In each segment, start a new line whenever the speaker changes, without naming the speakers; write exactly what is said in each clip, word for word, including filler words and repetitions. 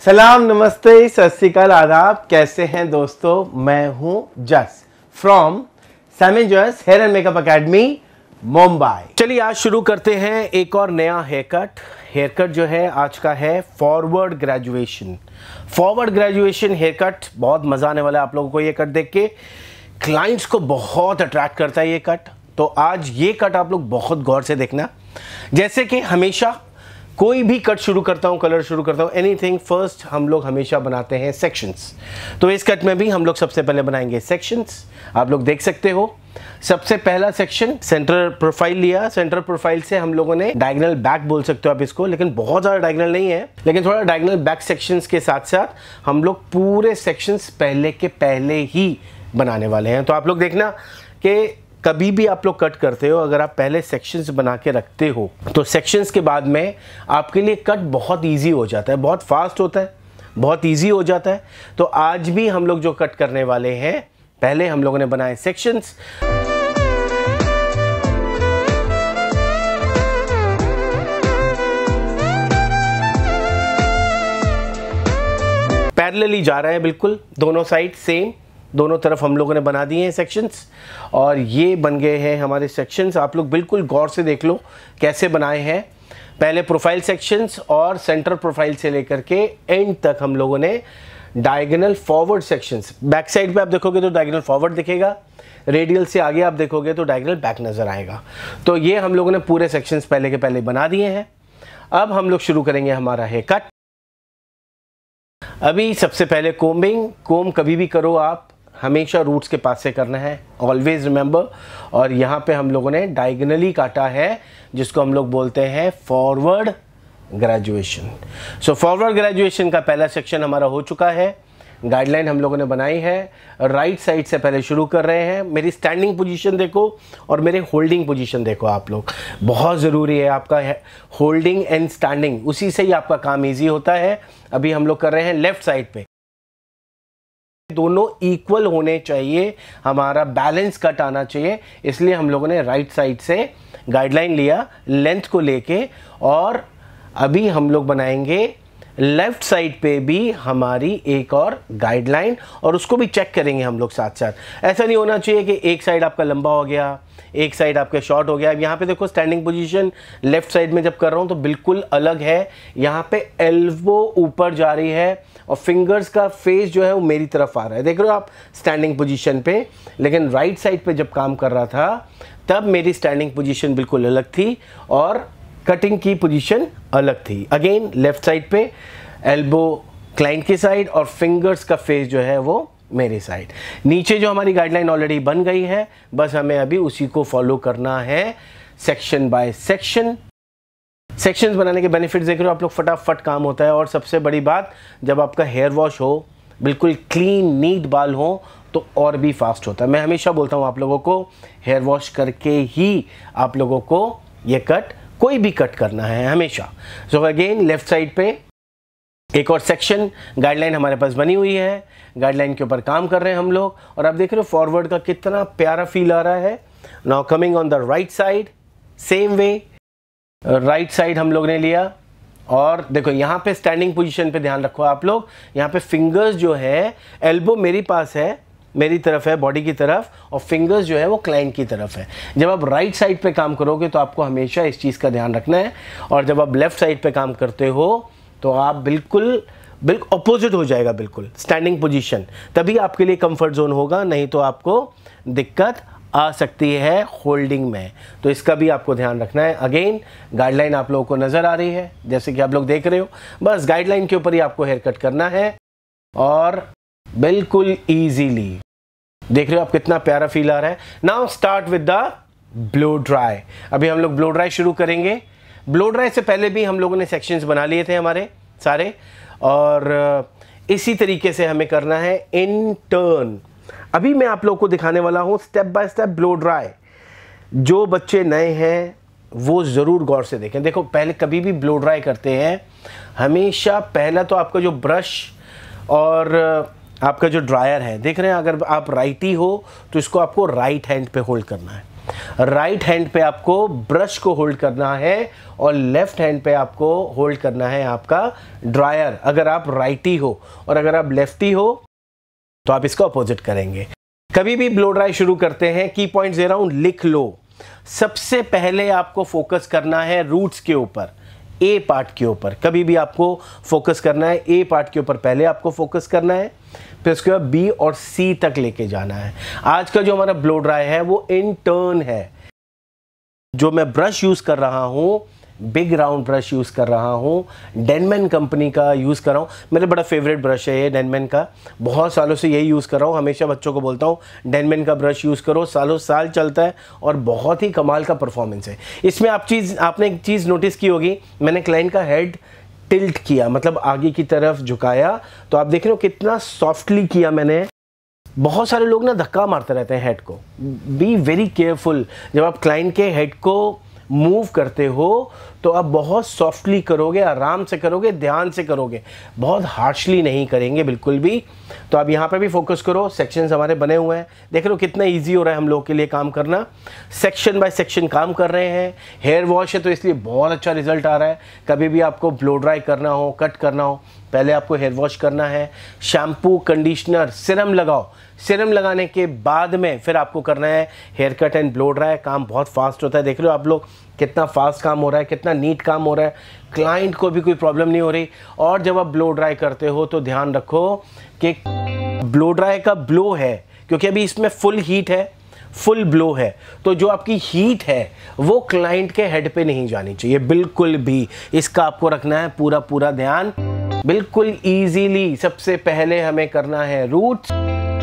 सलाम, नमस्ते, सत श्री अकाल, आदाब। कैसे हैं दोस्तों? मैं हूं Jas from Sammy Jas hair and makeup academy Mumbai. चलिए आज शुरू करते हैं एक और नया हेयर कट। हेयर कट जो है आज का है forward graduation. Forward graduation hair cut बहुत मजा आने वाला है आप लोगों को। ये कट देख के क्लाइंट्स को बहुत अट्रैक्ट करता है ये कट। तो आज ये कट आप लोग बहुत गौर से देखना। जैसे कि हमेशा कोई भी कट शुरू करता हूं, कलर शुरू करता हूं, एनीथिंग फर्स्ट हम लोग हमेशा बनाते हैं सेक्शंस। तो इस कट में भी हम लोग सबसे पहले बनाएंगे सेक्शंस। आप लोग देख सकते हो सबसे पहला सेक्शन सेंटर प्रोफाइल लिया। सेंटर प्रोफाइल से हम लोगों ने डायगोनल बैक बोल सकते हो आप इसको, लेकिन बहुत ज़्यादा डायगोनल नहीं है, लेकिन थोड़ा डायगोनल बैक सेक्शंस के साथ साथ हम लोग पूरे सेक्शंस पहले के पहले ही बनाने वाले हैं। तो आप लोग देखना कि कभी भी आप लोग कट करते हो, अगर आप पहले सेक्शंस बना के रखते हो तो सेक्शंस के बाद में आपके लिए कट बहुत इजी हो जाता है, बहुत फास्ट होता है, बहुत इजी हो जाता है। तो आज भी हम लोग जो कट करने वाले हैं, पहले हम लोगों ने बनाए सेक्शंस। पैरेलली जा रहा है बिल्कुल, दोनों साइड सेम, दोनों तरफ हम लोगों ने बना दिए हैं सेक्शंस और ये बन गए हैं हमारे सेक्शंस। आप लोग बिल्कुल गौर से देख लो कैसे बनाए हैं। पहले प्रोफाइल सेक्शंस और सेंटर प्रोफाइल से लेकर के एंड तक हम लोगों ने diagonal forward sections. Back side पे आप देखोगे तो डायगोनल फॉरवर्ड दिखेगा, रेडियल से आगे आप देखोगे तो डायगोनल बैक नज़र आएगा। तो ये हम लोगों ने पूरे सेक्शंस पहले के पहले बना दिए हैं। अब हम लोग शुरू करेंगे हमारा हेयर कट। अभी सबसे पहले कोम्बिंग। कोम कभी भी करो आप, हमेशा रूट्स के पास से करना है, ऑलवेज रिमेंबर। और यहाँ पे हम लोगों ने डायगोनली काटा है, जिसको हम लोग बोलते हैं forward graduation. So forward graduation का पहला सेक्शन हमारा हो चुका है। गाइडलाइन हम लोगों ने बनाई है। राइट साइड से पहले शुरू कर रहे हैं। मेरी स्टैंडिंग पोजीशन देखो और मेरे होल्डिंग पोजीशन देखो आप लोग, बहुत ज़रूरी है आपका होल्डिंग एंड स्टैंडिंग, उसी से ही आपका काम ईजी होता है। अभी हम लोग कर रहे हैं लेफ्ट साइड पे। दोनों इक्वल होने चाहिए, हमारा बैलेंस कट आना चाहिए, इसलिए हम लोगों ने राइट साइड से गाइडलाइन लिया लेंथ को लेके। और अभी हम लोग बनाएंगे लेफ्ट साइड पे भी हमारी एक और गाइडलाइन, और उसको भी चेक करेंगे हम लोग साथ साथ। ऐसा नहीं होना चाहिए कि एक साइड आपका लंबा हो गया, एक साइड आपका शॉर्ट हो गया। अब यहाँ पे देखो स्टैंडिंग पोजीशन लेफ्ट साइड में जब कर रहा हूँ तो बिल्कुल अलग है। यहाँ पे एल्बो ऊपर जा रही है और फिंगर्स का फेस जो है वो मेरी तरफ आ रहा है, देख रहे हो आप स्टैंडिंग पोजीशन पे। लेकिन राइट साइड पे जब काम कर रहा था तब मेरी स्टैंडिंग पोजीशन बिल्कुल अलग थी और कटिंग की पोजीशन अलग थी। अगेन लेफ्ट साइड पे एल्बो क्लाइंट की साइड और फिंगर्स का फेस जो है वो मेरी साइड। नीचे जो हमारी गाइडलाइन ऑलरेडी बन गई है, बस हमें अभी उसी को फॉलो करना है सेक्शन बाय सेक्शन। सेक्शंस बनाने के बेनिफिट्स देख रहे हो आप लोग, फटाफट काम होता है। और सबसे बड़ी बात, जब आपका हेयर वॉश हो, बिल्कुल क्लीन नीट बाल हो, तो और भी फास्ट होता है। मैं हमेशा बोलता हूँ आप लोगों को हेयर वॉश करके ही आप लोगों को ये कट, कोई भी कट करना है हमेशा। सो अगेन लेफ्ट साइड पे एक और सेक्शन, गाइडलाइन हमारे पास बनी हुई है, गाइडलाइन के ऊपर काम कर रहे हैं हम लोग। और आप देख रहे हो फॉरवर्ड का कितना प्यारा फील आ रहा है। Now coming on the right side, same way right side हम लोग ने लिया। और देखो यहाँ पे स्टैंडिंग पोजीशन पे ध्यान रखो आप लोग। यहाँ पे फिंगर्स जो है, एल्बो मेरी पास है, मेरी तरफ है बॉडी की तरफ, और फिंगर्स जो है वो क्लाइंट की तरफ है। जब आप राइट साइड पे काम करोगे तो आपको हमेशा इस चीज़ का ध्यान रखना है। और जब आप लेफ्ट साइड पे काम करते हो तो आप बिल्कुल बिल्कुल अपोजिट हो जाएगा, बिल्कुल स्टैंडिंग पोजीशन, तभी आपके लिए कंफर्ट जोन होगा, नहीं तो आपको दिक्कत आ सकती है होल्डिंग में। तो इसका भी आपको ध्यान रखना है। अगेन गाइडलाइन आप लोगों को नज़र आ रही है, जैसे कि आप लोग देख रहे हो, बस गाइडलाइन के ऊपर ही आपको हेयर कट करना है और बिल्कुल ईजीली। देख रहे हो आप कितना प्यारा फील आ रहा है। Now start with the blow dry. अभी हम लोग ब्लो ड्राई शुरू करेंगे। ब्लो ड्राई से पहले भी हम लोगों ने सेक्शंस बना लिए थे हमारे सारे, और इसी तरीके से हमें करना है इन टर्न। अभी मैं आप लोगों को दिखाने वाला हूँ step by step blow dry. जो बच्चे नए हैं वो ज़रूर गौर से देखें। देखो पहले कभी भी ब्लो ड्राई करते हैं, हमेशा पहला तो आपका जो ब्रश और आपका जो ड्रायर है, देख रहे हैं, अगर आप राइटी हो तो इसको आपको राइट हैंड पे होल्ड करना है, राइट हैंड पे आपको ब्रश को होल्ड करना है और लेफ्ट हैंड पे आपको होल्ड करना है आपका ड्रायर, अगर आप राइटी हो। और अगर आप लेफ्टी हो तो आप इसका अपोजिट करेंगे। कभी भी ब्लो ड्राई शुरू करते हैं, की पॉइंट दे रहा हूं, लिख लो। सबसे पहले आपको फोकस करना है रूट्स के ऊपर, ए पार्ट के ऊपर। कभी भी आपको फोकस करना है ए पार्ट के ऊपर, पहले आपको फोकस करना है, फिर उसके बाद बी और सी तक लेके जाना है। आज का जो हमारा ब्लो ड्राई है वो इन टर्न है। जो मैं ब्रश यूज कर रहा हूं, बिग राउंड ब्रश यूज कर रहा हूं, डेनमैन कंपनी का यूज कर रहा हूं। मेरा बड़ा फेवरेट ब्रश है ये डेनमैन का, बहुत सालों से यही यूज कर रहा हूं। हमेशा बच्चों को बोलता हूं डेनमैन का ब्रश यूज करो, सालों साल चलता है और बहुत ही कमाल का परफॉर्मेंस है इसमें। आप चीज आपने एक चीज नोटिस की होगी, मैंने क्लाइंट का हेड टिल्ट किया, मतलब आगे की तरफ झुकाया, तो आप देख रहे हो कितना सॉफ्टली किया मैंने। बहुत सारे लोग ना धक्का मारते रहते हैं हेड को। बी वेरी केयरफुल, जब आप क्लाइंट के हेड को मूव करते हो तो आप बहुत सॉफ्टली करोगे, आराम से करोगे, ध्यान से करोगे, बहुत हार्शली नहीं करेंगे बिल्कुल भी। तो आप यहाँ पे भी फोकस करो। सेक्शंस हमारे बने हुए हैं, देख रहे हो कितना इजी हो रहा है हम लोग के लिए काम करना। सेक्शन बाय सेक्शन काम कर रहे हैं। हेयर वॉश है तो इसलिए बहुत अच्छा रिजल्ट आ रहा है। कभी भी आपको ब्लो ड्राई करना हो, कट करना हो, पहले आपको हेयर वॉश करना है, शैम्पू, कंडीशनर, सिरम लगाओ, सिरम लगाने के बाद में फिर आपको करना है hair cut and blow dry. काम बहुत फास्ट होता है, देख रहे हो आप लोग कितना फास्ट काम हो रहा है, कितना नीट काम हो रहा है, क्लाइंट को भी कोई प्रॉब्लम नहीं हो रही। और जब आप ब्लो ड्राई करते हो तो ध्यान रखो कि ब्लो ड्राई का ब्लो है, क्योंकि अभी इसमें फुल हीट है, फुल ब्लो है, तो जो आपकी हीट है वो क्लाइंट के हेड पे नहीं जानी चाहिए बिल्कुल भी। इसका आपको रखना है पूरा पूरा ध्यान, बिल्कुल इजीली। सबसे पहले हमें करना है रूट्स,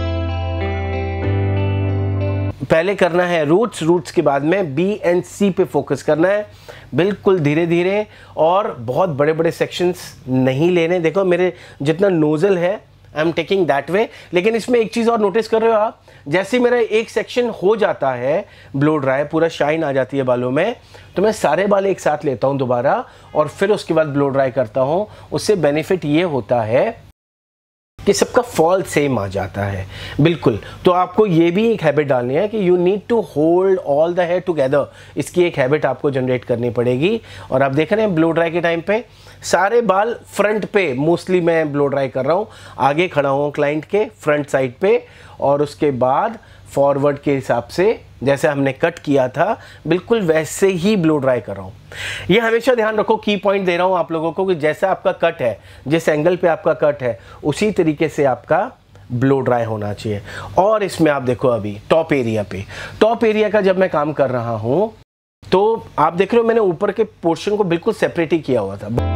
पहले करना है रूट्स, रूट्स के बाद में बी एंड सी पे फोकस करना है, बिल्कुल धीरे धीरे, और बहुत बड़े बड़े सेक्शंस नहीं लेने। देखो मेरे जितना नोजल है I am taking that way. लेकिन इसमें एक चीज़ और नोटिस कर रहे हो आप, जैसे मेरा एक सेक्शन हो जाता है ब्लो ड्राई, पूरा शाइन आ जाती है बालों में, तो मैं सारे बाल एक साथ लेता हूं दोबारा और फिर उसके बाद ब्लो ड्राई करता हूं। उससे बेनिफिट ये होता है कि सबका फॉल सेम आ जाता है बिल्कुल। तो आपको ये भी एक हैबिट डालनी है कि you need to hold all the hair together. इसकी एक हैबिट आपको जनरेट करनी पड़ेगी। और आप देख रहे हैं ब्लो ड्राई के टाइम पे सारे बाल फ्रंट पे मोस्टली मैं ब्लो ड्राई कर रहा हूँ, आगे खड़ा हूँ क्लाइंट के फ्रंट साइड पे, और उसके बाद फॉरवर्ड के हिसाब से जैसे हमने कट किया था बिल्कुल वैसे ही ब्लो ड्राई कर रहा हूँ। ये हमेशा ध्यान रखो, की पॉइंट दे रहा हूँ आप लोगों को, कि जैसा आपका कट है, जिस एंगल पे आपका कट है, उसी तरीके से आपका ब्लो ड्राई होना चाहिए। और इसमें आप देखो अभी टॉप एरिया पे, टॉप एरिया का जब मैं काम कर रहा हूँ तो आप देख रहे हो मैंने ऊपर के पोर्शन को बिल्कुल सेपरेट ही किया हुआ था।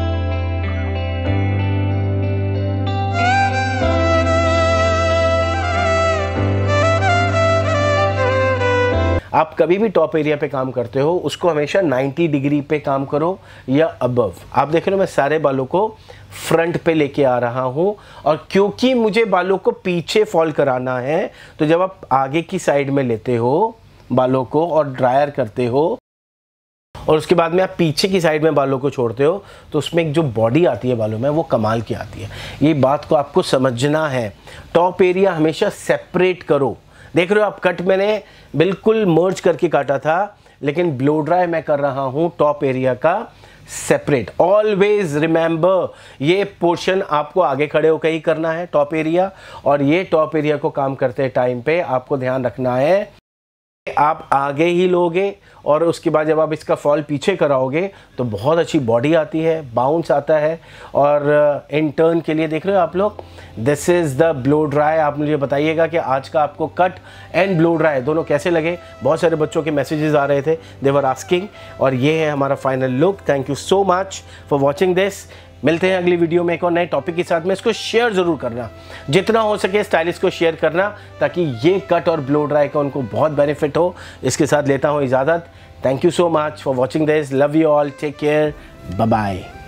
आप कभी भी टॉप एरिया पे काम करते हो उसको हमेशा नब्बे डिग्री पे काम करो या अबव। आप देख रहे हो मैं सारे बालों को फ्रंट पे लेके आ रहा हूं, और क्योंकि मुझे बालों को पीछे फॉल कराना है, तो जब आप आगे की साइड में लेते हो बालों को और ड्रायर करते हो और उसके बाद में आप पीछे की साइड में बालों को छोड़ते हो, तो उसमें एक जो बॉडी आती है बालों में वो कमाल की आती है। ये बात को आपको समझना है। टॉप एरिया हमेशा सेपरेट करो। देख रहे हो आप कट मैंने बिल्कुल मर्ज करके काटा था, लेकिन ब्लो ड्राई मैं कर रहा हूं टॉप एरिया का सेपरेट। ऑलवेज रिमेंबर, ये पोर्शन आपको आगे खड़े होकर ही करना है टॉप एरिया, और ये टॉप एरिया को काम करते टाइम पे आपको ध्यान रखना है आप आगे ही लोगे, और उसके बाद जब आप इसका फॉल पीछे कराओगे तो बहुत अच्छी बॉडी आती है, बाउंस आता है। और इन टर्न के लिए देख रहे हो आप लोग, this is the blow dry. आप मुझे बताइएगा कि आज का आपको कट एंड ब्लो ड्राई दोनों कैसे लगे। बहुत सारे बच्चों के मैसेजेस आ रहे थे, दे वर आस्किंग, और ये है हमारा final look. Thank you so much for watching this. मिलते हैं अगली वीडियो में एक और नए टॉपिक के साथ में। इसको शेयर ज़रूर करना, जितना हो सके स्टाइलिश को शेयर करना, ताकि ये कट और ब्लो ड्राई का उनको बहुत बेनिफिट हो। इसके साथ लेता हूँ इजाज़त। Thank you so much for watching this. Love you all, take care, bye bye.